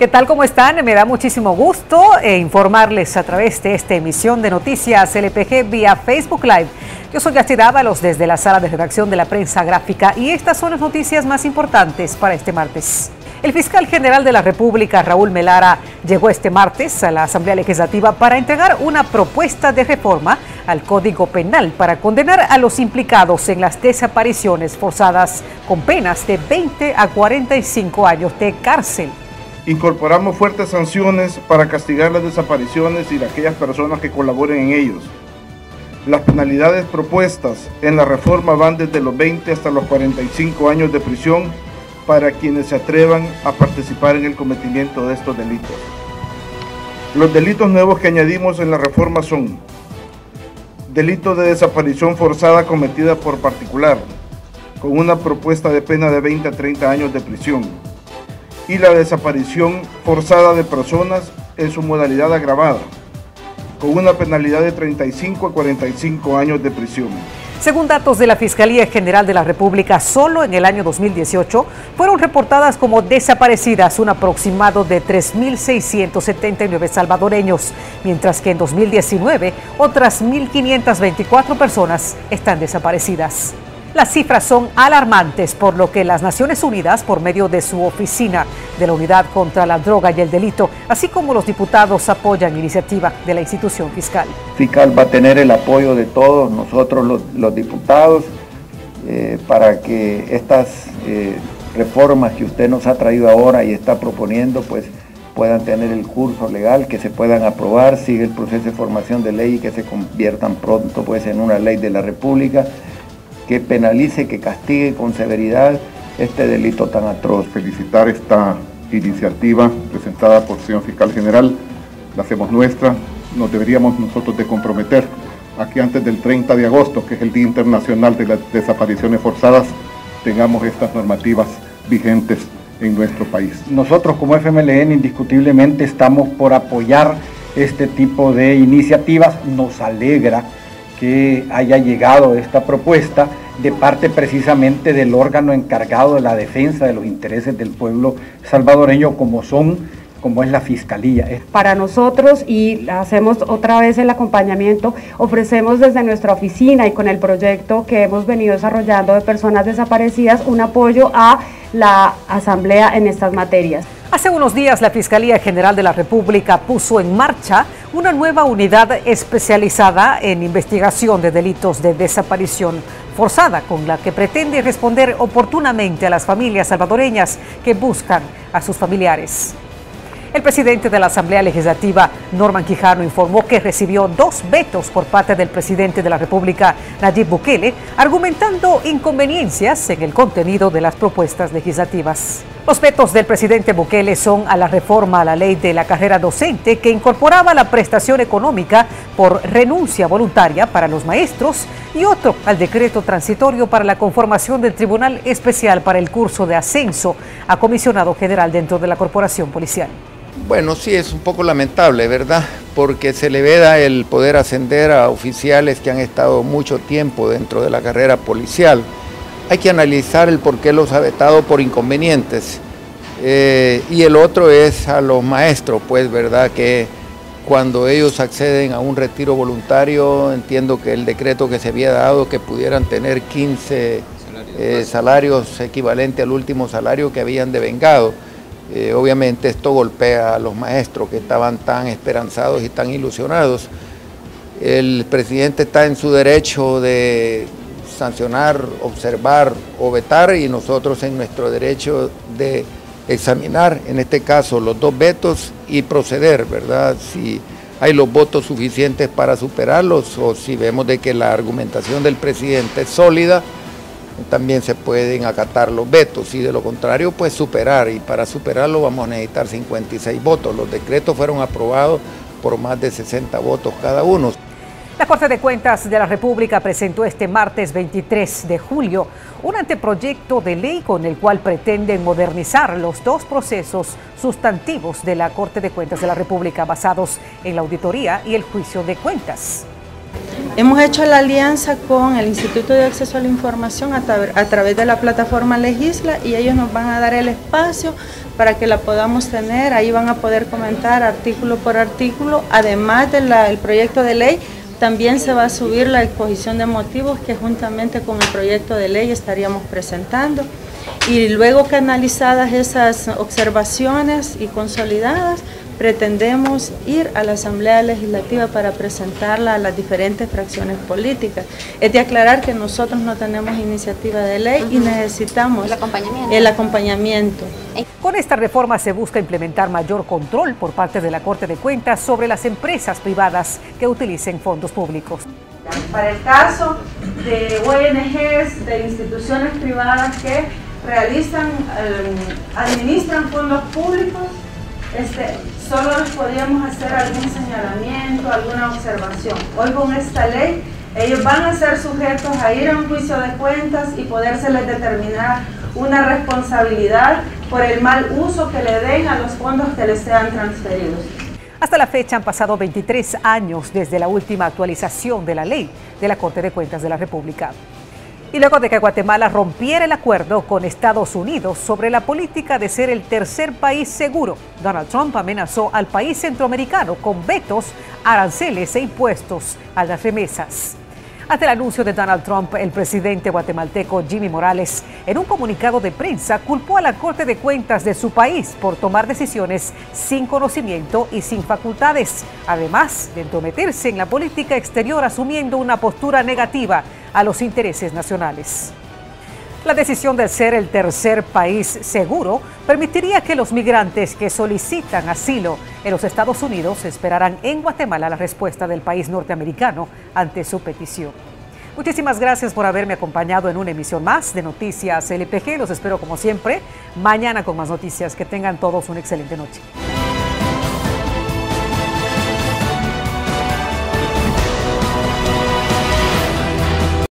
¿Qué tal? ¿Cómo están? Me da muchísimo gusto informarles a través de esta emisión de Noticias LPG vía Facebook Live. Yo soy Yachid Ábalos desde la sala de redacción de la Prensa Gráfica y estas son las noticias más importantes para este martes. El fiscal general de la República, Raúl Melara, llegó este martes a la Asamblea Legislativa para entregar una propuesta de reforma al Código Penal para condenar a los implicados en las desapariciones forzadas con penas de 20 a 45 años de cárcel. Incorporamos fuertes sanciones para castigar las desapariciones y de aquellas personas que colaboren en ellos. Las penalidades propuestas en la reforma van desde los 20 hasta los 45 años de prisión para quienes se atrevan a participar en el cometimiento de estos delitos. Los delitos nuevos que añadimos en la reforma son: delito de desaparición forzada cometida por particular, con una propuesta de pena de 20 a 30 años de prisión, y la desaparición forzada de personas en su modalidad agravada, con una penalidad de 35 a 45 años de prisión. Según datos de la Fiscalía General de la República, solo en el año 2018 fueron reportadas como desaparecidas un aproximado de 3.679 salvadoreños, mientras que en 2019 otras 1.524 personas están desaparecidas. Las cifras son alarmantes, por lo que las Naciones Unidas, por medio de su oficina de la Unidad contra la Droga y el Delito, así como los diputados, apoyan la iniciativa de la institución fiscal. Fiscal va a tener el apoyo de todos nosotros los diputados para que estas reformas que usted nos ha traído ahora y está proponiendo pues puedan tener el curso legal, que se puedan aprobar, sigue el proceso de formación de ley y que se conviertan pronto pues en una ley de la República que penalice, que castigue con severidad este delito tan atroz. Felicitar esta iniciativa presentada por el señor fiscal general, la hacemos nuestra. Nos deberíamos nosotros de comprometer a que antes del 30 de agosto, que es el Día Internacional de las Desapariciones Forzadas, tengamos estas normativas vigentes en nuestro país. Nosotros como FMLN indiscutiblemente estamos por apoyar este tipo de iniciativas. Nos alegra que haya llegado esta propuesta de parte precisamente del órgano encargado de la defensa de los intereses del pueblo salvadoreño como es la Fiscalía. Para nosotros, y hacemos otra vez el acompañamiento, ofrecemos desde nuestra oficina y con el proyecto que hemos venido desarrollando de personas desaparecidas un apoyo a la Asamblea en estas materias. Hace unos días la Fiscalía General de la República puso en marcha una nueva unidad especializada en investigación de delitos de desaparición forzada, con la que pretende responder oportunamente a las familias salvadoreñas que buscan a sus familiares. El presidente de la Asamblea Legislativa, Norman Quijano, informó que recibió 2 vetos por parte del presidente de la República, Nayib Bukele, argumentando inconveniencias en el contenido de las propuestas legislativas. Los vetos del presidente Bukele son a la reforma a la ley de la carrera docente, que incorporaba la prestación económica por renuncia voluntaria para los maestros, y otro al decreto transitorio para la conformación del Tribunal Especial para el curso de ascenso a comisionado general dentro de la corporación policial. Bueno, sí, es un poco lamentable, ¿verdad? Porque se le veda el poder ascender a oficiales que han estado mucho tiempo dentro de la carrera policial. Hay que analizar el por qué los ha vetado por inconvenientes. Y el otro es a los maestros, pues, ¿verdad? Que cuando ellos acceden a un retiro voluntario, entiendo que el decreto que se había dado, que pudieran tener 15 salarios equivalentes al último salario que habían devengado. Obviamente esto golpea a los maestros que estaban tan esperanzados y tan ilusionados. El presidente está en su derecho de sancionar, observar o vetar, y nosotros en nuestro derecho de examinar, en este caso, los 2 vetos y proceder, ¿verdad? Si hay los votos suficientes para superarlos o si vemos de que la argumentación del presidente es sólida, también se pueden acatar los vetos, y de lo contrario pues superar, y para superarlo vamos a necesitar 56 votos. Los decretos fueron aprobados por más de 60 votos cada uno. La Corte de Cuentas de la República presentó este martes 23 de julio un anteproyecto de ley con el cual pretenden modernizar los 2 procesos sustantivos de la Corte de Cuentas de la República basados en la auditoría y el juicio de cuentas. Hemos hecho la alianza con el Instituto de Acceso a la Información a través de la plataforma Legisla, y ellos nos van a dar el espacio para que la podamos tener. Ahí van a poder comentar artículo por artículo. Además del proyecto de ley, también se va a subir la exposición de motivos que juntamente con el proyecto de ley estaríamos presentando. Y luego que analizadas esas observaciones y consolidadas, pretendemos ir a la Asamblea Legislativa para presentarla a las diferentes fracciones políticas. Es de aclarar que nosotros no tenemos iniciativa de ley y necesitamos el acompañamiento. Con esta reforma se busca implementar mayor control por parte de la Corte de Cuentas sobre las empresas privadas que utilicen fondos públicos. Para el caso de ONGs, de instituciones privadas que realizan, administran fondos públicos, solo les podríamos hacer algún señalamiento, alguna observación. Hoy con esta ley, ellos van a ser sujetos a ir a un juicio de cuentas y podérseles determinar una responsabilidad por el mal uso que le den a los fondos que les sean transferidos. Hasta la fecha han pasado 23 años desde la última actualización de la ley de la Corte de Cuentas de la República. Y luego de que Guatemala rompiera el acuerdo con Estados Unidos sobre la política de ser el tercer país seguro, Donald Trump amenazó al país centroamericano con vetos, aranceles e impuestos a las remesas. Ante el anuncio de Donald Trump, el presidente guatemalteco Jimmy Morales, en un comunicado de prensa, culpó a la Corte de Cuentas de su país por tomar decisiones sin conocimiento y sin facultades, además de entrometerse en la política exterior asumiendo una postura negativa a los intereses nacionales. La decisión de ser el tercer país seguro permitiría que los migrantes que solicitan asilo en los Estados Unidos esperaran en Guatemala la respuesta del país norteamericano ante su petición. Muchísimas gracias por haberme acompañado en una emisión más de Noticias LPG. Los espero como siempre mañana con más noticias. Que tengan todos una excelente noche.